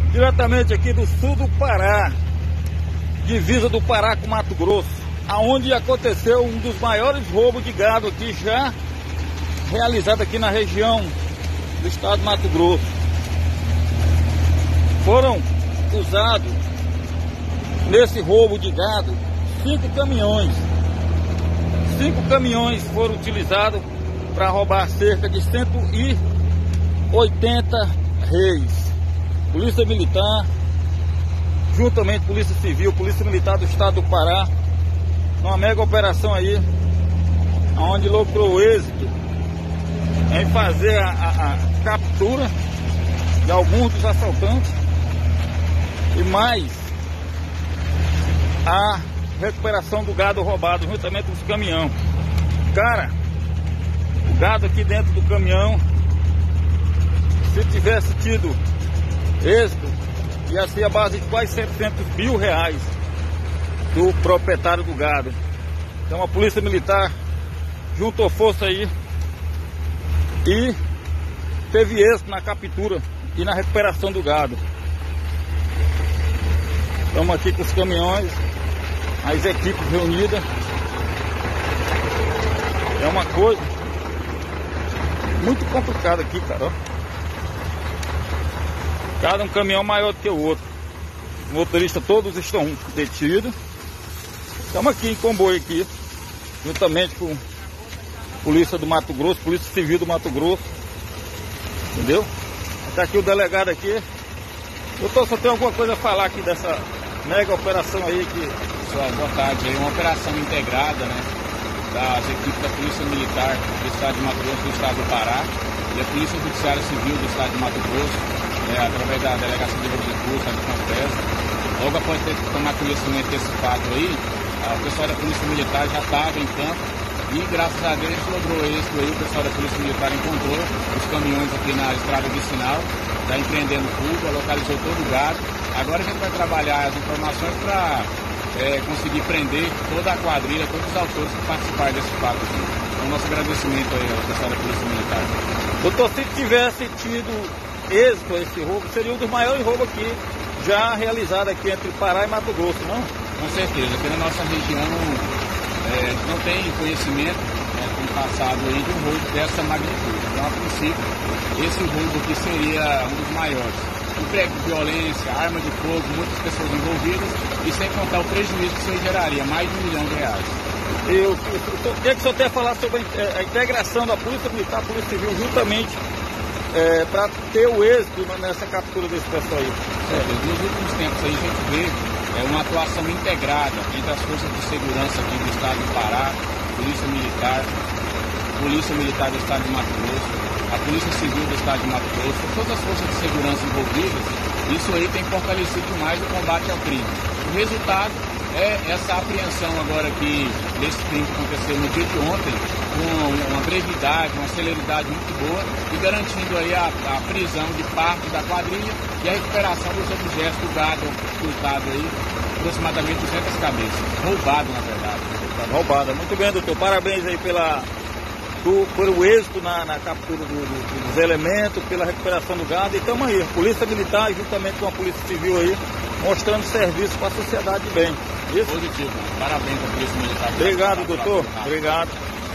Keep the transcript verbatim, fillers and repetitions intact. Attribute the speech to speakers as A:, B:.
A: diretamente aqui do sul do Pará, divisa do Pará com Mato Grosso, aonde aconteceu um dos maiores roubos de gado aqui já realizado aqui na região do estado de Mato Grosso. Foram usados nesse roubo de gado cinco caminhões. Cinco caminhões foram utilizados para roubar cerca de cento e oitenta reis. Polícia Militar, juntamente Polícia Civil, Polícia Militar do estado do Pará, numa mega operação aí, onde logrou êxito em fazer a, a, a captura de alguns dos assaltantes e mais a recuperação do gado roubado juntamente com os caminhões. Cara, o gado aqui dentro do caminhão, se tivesse tido êxito, ia ser a base de quase setecentos mil reais do proprietário do gado. Então a Polícia Militar juntou força aí e teve êxito na captura e na recuperação do gado. Estamos aqui com os caminhões, as equipes reunidas. É uma coisa muito complicada aqui, cara, ó. Cada um caminhão maior do que o outro. Os motoristas todos estão detidos. Estamos aqui em comboio aqui, juntamente com a Polícia do Mato Grosso, Polícia Civil do Mato Grosso. Entendeu? Está aqui o delegado aqui. Eu tô, só tenho alguma coisa a falar aqui dessa mega operação aí que...
B: Pessoal, boa tarde. É uma operação integrada, né, das equipes da Polícia Militar do estado de Mato Grosso, do estado do Pará, e a Polícia Judiciária Civil do estado de Mato Grosso, É, através da Delegacia de Recursos, da Confesa. Logo após ter tomar conhecimento desse fato aí, o pessoal da Polícia Militar já estava em campo e, graças a Deus, a gente logrou êxito aí. O pessoal da Polícia Militar encontrou os caminhões aqui na estrada vicinal, está empreendendo fuga, localizou todo o gado. Agora a gente vai trabalhar as informações para é, conseguir prender toda a quadrilha, todos os autores que participaram desse fato aqui. Então, nosso agradecimento aí ao pessoal da Polícia Militar.
A: Doutor, se tivesse tido êxito esse roubo, seria um dos maiores roubos aqui já realizado aqui entre Pará e Mato Grosso, não?
B: Com certeza, aqui na nossa região é, não tem conhecimento, né, com o passado aí, de um roubo dessa magnitude. Então, a princípio, esse roubo aqui seria um dos maiores. Emprego de violência, arma de fogo, muitas pessoas envolvidas e sem contar o prejuízo que isso aí geraria, mais de um milhão de reais.
A: Eu queria que o senhor tenha falar sobre a, a integração da Polícia Militar, Polícia Civil, juntamente É, para ter o êxito nessa captura desse pessoal aí.
B: É, nos últimos tempos aí a gente vê é, uma atuação integrada entre as forças de segurança aqui do estado do Pará, Polícia Militar, Polícia Militar do estado de Mato Grosso, a Polícia Civil do estado de Mato Grosso, todas as forças de segurança envolvidas. Isso aí tem fortalecido mais o combate ao crime. O resultado é essa apreensão agora aqui desse crime que aconteceu no dia de ontem, com uma brevidade, uma celeridade muito boa e garantindo aí a, a prisão de parte da quadrilha e a recuperação dos objetos do gado furtado aí, aproximadamente duzentas cabeças, roubado na verdade.
A: Roubada, muito bem, doutor, parabéns aí pela, do, pelo êxito na, na captura do, do, dos elementos, pela recuperação do gado, e estamos aí, Polícia Militar juntamente com a Polícia Civil aí, mostrando serviço para a sociedade bem.
B: Isso? Positivo, parabéns à Polícia Militar.
A: Obrigado, doutor, obrigado.